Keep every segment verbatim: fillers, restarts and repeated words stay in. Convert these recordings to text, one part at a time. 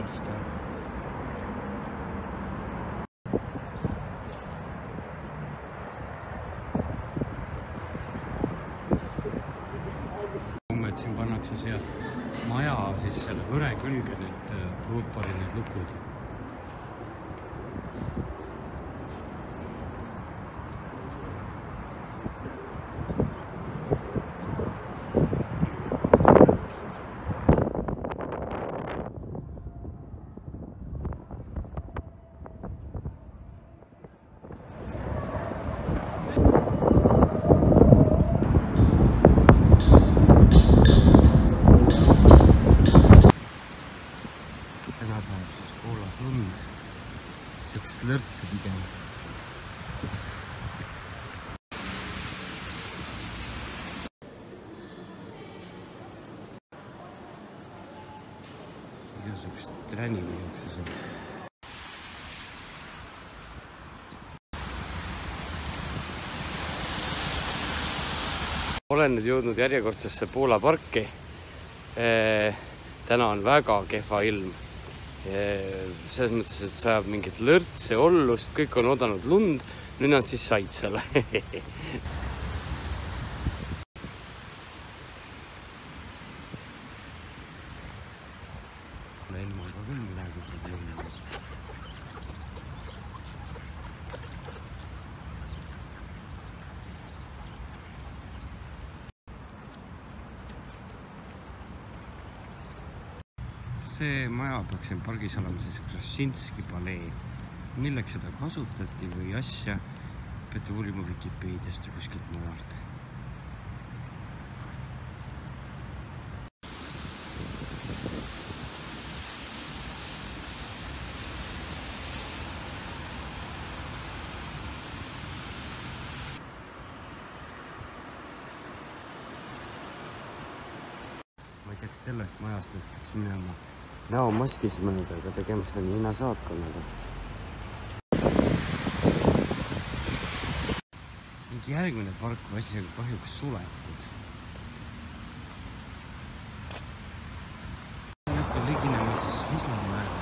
värske. Et siin pannakse siia maja siis selle võre külge need ruutpari need lukud. Täna saab siis Poolas lund, siukest lörtsi pigem. Igasugust tränimi jookses on. Olen nüüd jõudnud järjekordsesse Poola parki. Täna on väga kehva ilm. Selles mõttes, et sajab mingit lörtse, ollust, kõik on oodanud lund, nüüd nad siis said selle. Ilmaga küll midagi probleemidest. See maja peaks siin pargis olema siis Krasinski palee. Milleks seda kasutati või asja, peate uurima Wikipeediast ja kuskilt mujalt. Ma ei teaks sellest majast, et peaks minema näomaskis mõnda, aga tegemist on Hiina saatkonnaga. Mingi järgmine park või asjaga kahjuks suletud. Nüüd on liginema siis Wisla mäele.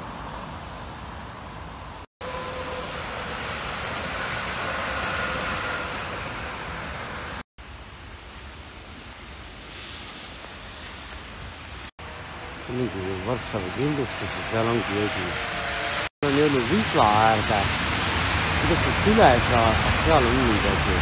See on mingi Warshawi kindlustus ja seal ongi jõgi. On jõudnud Wisla äärde. Kuidas nüüd üle saada? Seal on mingi asi.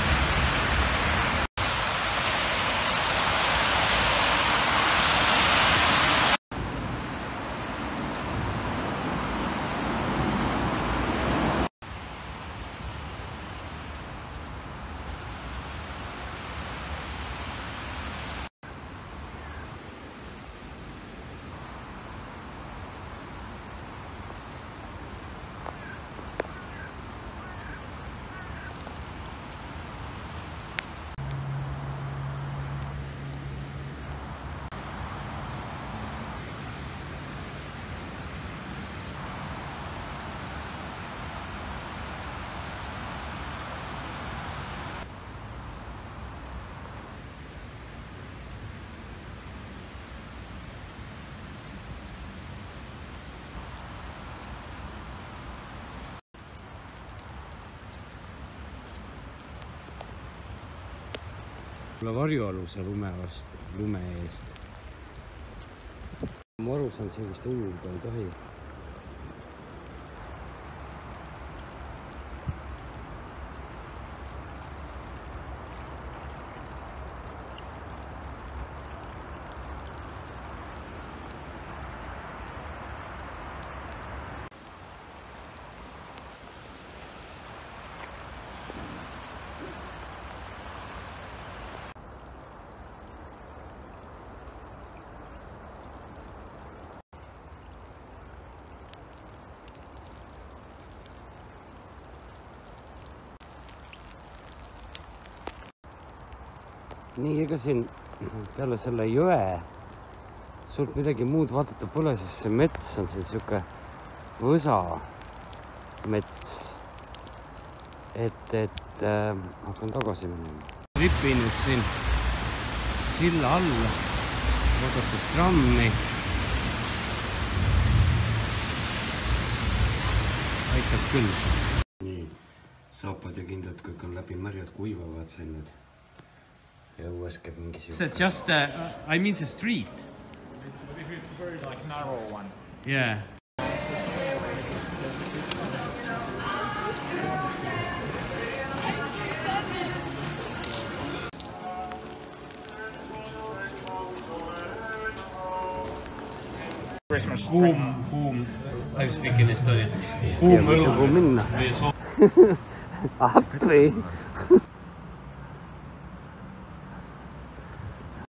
Pole varjualuse lume vastu, lume eest. Ma aru saan, see vist uurda ei tohi. Nii, ega siin peale selle jõe suurt midagi muud vaadata pole, sest see mets on siin siuke võsa mets. Et, et äh, hakkan tagasi minema. Ripin nüüd siin silla alla, oodates trammi. paistab küll. Nii, saapad ja kindad kõik on läbi märjad kuivavad siin nüüd. Ja õues käib mingi siuke. It's just, uh, I mean the street. It's, it's a very like narrow one. Yeah. Christmas. Kuum, kuum. I speak in Estonia. Kuum õlu. Kuum minna. Appi.